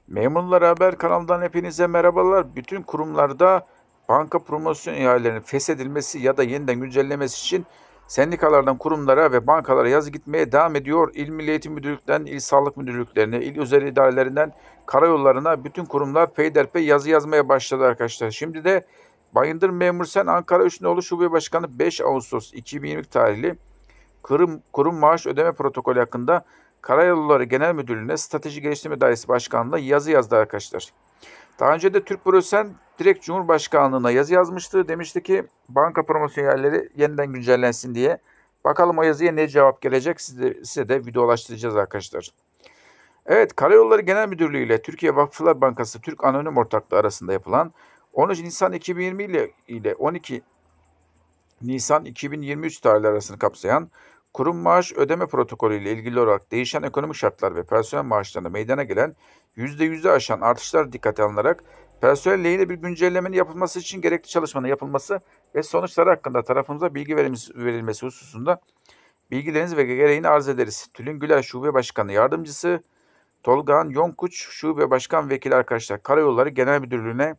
Memurlar Haber kanalından hepinize merhabalar. Bütün kurumlarda banka promosyon ihalelerinin feshedilmesi ya da yeniden güncellemesi için sendikalardan kurumlara ve bankalara yazı gitmeye devam ediyor. İl Milli Eğitim Müdürlük'ten İl Sağlık Müdürlüklerine, il özel idarelerinden karayollarına bütün kurumlar peyderpey yazı yazmaya başladı arkadaşlar. Şimdi de Bayındır Memur Sen Ankara Üstünoğlu Şube Başkanı 5 Ağustos 2020 tarihli kurum maaş ödeme protokolü hakkında Karayolları Genel Müdürlüğü'ne Strateji Geliştirme Dairesi Başkanlığı'na yazı yazdı arkadaşlar. Daha önce de Türk Bürosen direkt Cumhurbaşkanlığı'na yazı yazmıştı. Demişti ki banka promosyon yerleri yeniden güncellensin diye. Bakalım o yazıya ne cevap gelecek, size de videolaştıracağız arkadaşlar. Evet, Karayolları Genel Müdürlüğü ile Türkiye Vakıflar Bankası Türk Anonim Ortaklığı arasında yapılan 13 Nisan 2020 ile 12 Nisan 2023 tarihleri arasını kapsayan kurum maaş ödeme protokolü ile ilgili olarak değişen ekonomik şartlar ve personel maaşlarında meydana gelen %100'ü aşan artışlar dikkate alınarak personel lehine bir güncellemenin yapılması için gerekli çalışmanın yapılması ve sonuçları hakkında tarafımıza bilgi verilmesi hususunda bilgilerinizi ve gereğini arz ederiz. Tülin Güler Şube Başkanı Yardımcısı, Tolgahan Yonkuç Şube Başkan Vekili arkadaşlar. Karayolları Genel Müdürlüğü'ne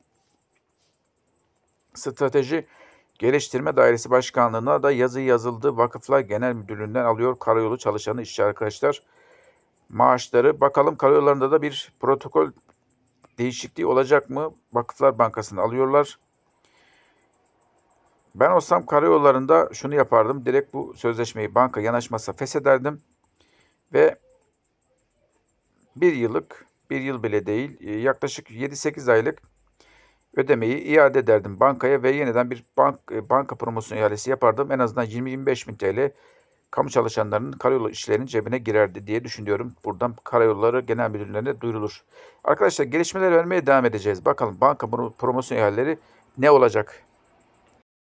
Strateji Geliştirme Dairesi Başkanlığı'na da yazı yazıldı. Vakıflar Genel Müdürlüğü'nden alıyor karayolu çalışanı işçi arkadaşlar maaşları. Bakalım karayollarında da bir protokol değişikliği olacak mı? Vakıflar Bankası'nı alıyorlar. Ben olsam karayollarında şunu yapardım. Direkt bu sözleşmeyi banka yanaşmazsa feshederdim. Ve bir yıl bile değil, yaklaşık 7-8 aylık ödemeyi iade ederdim bankaya ve yeniden bir banka promosyon ihalesi yapardım. En azından 20-25 bin TL kamu çalışanlarının karayolu işlerinin cebine girerdi diye düşünüyorum. Buradan Karayolları Genel Müdürlüğü'ne duyurulur. Arkadaşlar gelişmeler vermeye devam edeceğiz. Bakalım banka promosyon ihaleleri ne olacak?